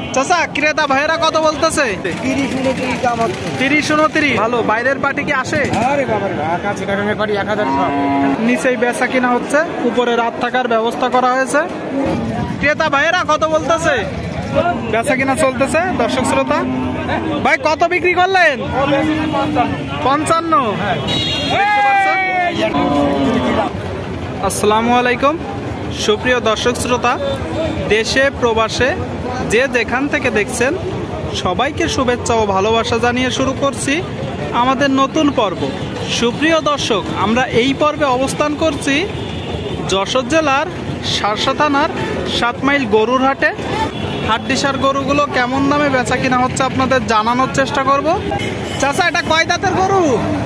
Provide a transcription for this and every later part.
চাচা ক্রেতা ভাইরা কত বলতেছে? 30-29। ভালো, বাইরের পার্টি কি আসে? নিচেই বেচা কিনা হচ্ছে, উপরে রাত থাকার ব্যবস্থা করা হয়েছে। ক্রেতা ভাইরা কত বলতেছে? বেচা কিনা চলতেছে। দর্শক শ্রোতা ভাই কত বিক্রি করলেন? 55। আসসালামু আলাইকুম সুপ্রিয় দর্শক শ্রোতা, দেশে প্রবাসে যে যেখান থেকে দেখছেন সবাইকে শুভেচ্ছা ও ভালোবাসা জানিয়ে শুরু করছি আমাদের নতুন পর্ব। সুপ্রিয় দর্শক, আমরা এই পর্বে অবস্থান করছি যশোর জেলার শার্শা থানার 7 মাইল গরুর হাটে। হাটডিসার গরুগুলো কেমন দামে বেচা কিনা হচ্ছে আপনাদের জানানোর চেষ্টা করব। চাচা, এটা কয় দাঁতের গরু?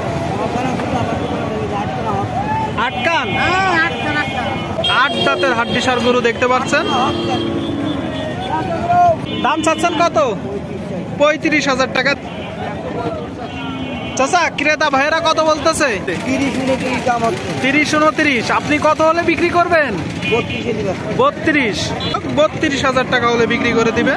8 কান। 8 দাঁতের হাটডিসার গরু দেখতে পাচ্ছেন। দাম চাচ্ছেন কত? 35,000 টাকা। চাচা ক্রেতা ভাইয়েরা কত বলতেছে? 30-29। আপনি কত হলে বিক্রি করবেন? 32,000 টাকা হলে বিক্রি করে দিবে।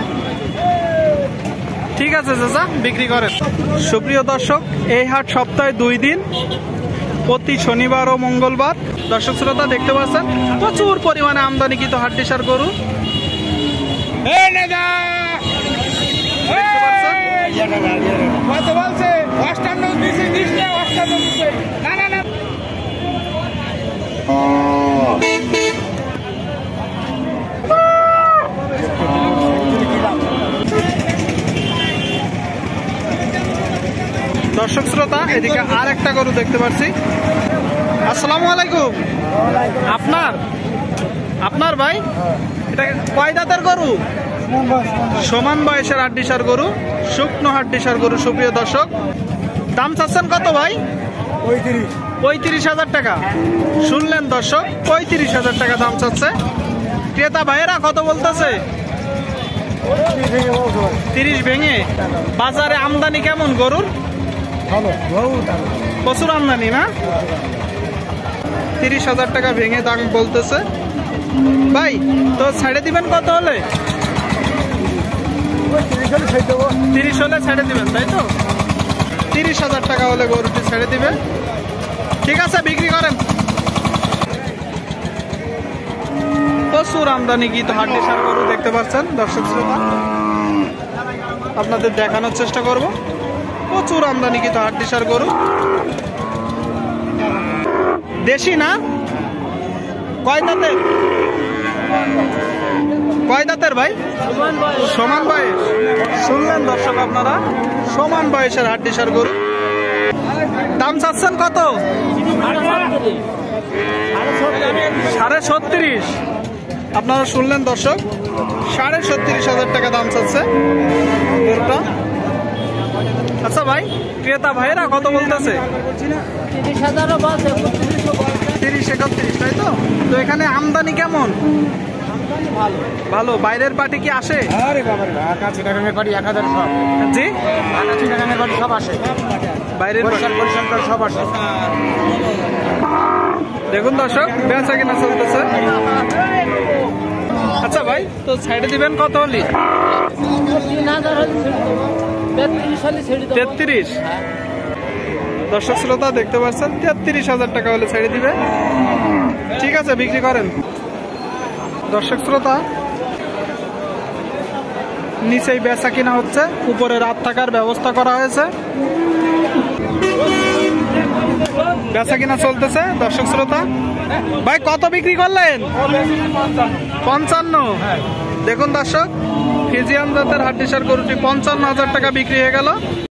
ঠিক আছে চাচা, বিক্রি করেন। সুপ্রিয় দর্শক, এই হাট সপ্তাহে 2 দিন, প্রতি শনিবার ও মঙ্গলবার। দর্শক শ্রোতা দেখতে পাচ্ছেন প্রচুর পরিমাণে আমদানিকৃত হাটডিসার গরু। দর্শক শ্রোতা, এদিকে আর একটা গরু দেখতে পাচ্ছি। আসসালামু আলাইকুম। আপনার ভাই, এটা কয় দাঁতের গরু? সমান বয়সের হাটডিসার গরু, শুকনো হাটডিসার গরু। সুপ্রিয় দর্শক, দাম চাচ্ছেন কত ভাই? 35,000 টাকা। শুনলেন দর্শক, 35,000 টাকা দাম চাচ্ছে। ক্রেতা ভাইয়েরা কত বলতেছে? 30 ভেঙে। বাজারে আমদানি কেমন গরুর? প্রচুর আমদানি না? 30,000 টাকা ভেঙে দাম বলতেছে। ভাই তো ছেড়ে দিবেন কত হলে? 30 হলে ছেড়ে দিবেন, তাই তো? 30,000 টাকা হলে গরুটি ছেড়ে দিবেন। ঠিক আছে, বিক্রি করেন। প্রচুর আমদানিকৃত হাটডিসার গরু দেখতে পাচ্ছেন দর্শক শ্রোতা, আপনাদের দেখানোর চেষ্টা করব। প্রচুর আমদানিকৃত হাটডিসার গরু। দেশি না? কয় দাঁতের? কয় দাঁতের ভাই? সমান বয়স। শুনলেন দর্শক আপনারা, সমান বয়সের হাটডিসার গরু। দাম চাচ্ছেন কত? 37.5। আপনারা শুনলেন দর্শক, 37,500 টাকা দাম চাচ্ছে গরুটা। আচ্ছা ভাই, ক্রেতা ভাইয়েরা কত বলতেছে? 30-31, তাই তো? তো এখানে আমদানি কেমন? ভালো। বাইরের পার্টি কি আসে? জি, সব আসে। বাইরের সব আসে। দেখুন দর্শক, বেচা কিনা চলতেছে। আচ্ছা ভাই, তো ছেড়ে দিবেন কত হলি? 33। দর্শক শ্রোতা দেখতে পাচ্ছেন, 33,000 টাকা হলে ছেড়ে দিবে। ঠিক আছে, বিক্রি করেন। দর্শক শ্রোতা, নিচেই বেচা কিনা হচ্ছে, উপরে রাত থাকার ব্যবস্থা করা হয়েছে। বেচা কিনা চলতেছে। দর্শক শ্রোতা ভাই কত বিক্রি করলেন? 55। দেখুন দর্শক, ফিজিয়ান জাতের হাটডিসার গরুটি 55,000 টাকা বিক্রি হয়ে গেল।